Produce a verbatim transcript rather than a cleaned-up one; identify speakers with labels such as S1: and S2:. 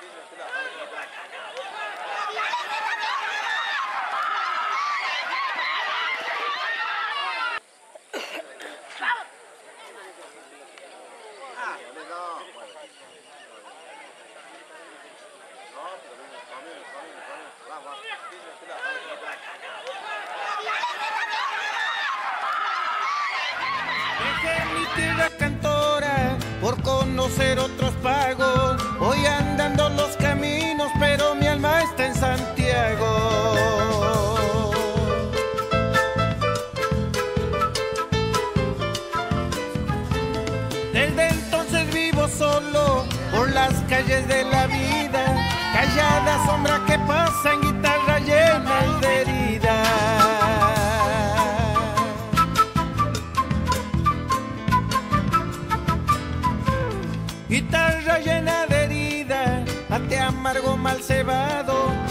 S1: Dejé mi tierra cantora por conocer otros pagos. Voy andando los caminos, pero mi alma está en Santiago. Desde entonces vivo solo por las calles de la vida, callada sombra que pasa en guitarra llena de heridas. Guitarra llena de heridas, ate amargo mal cebado,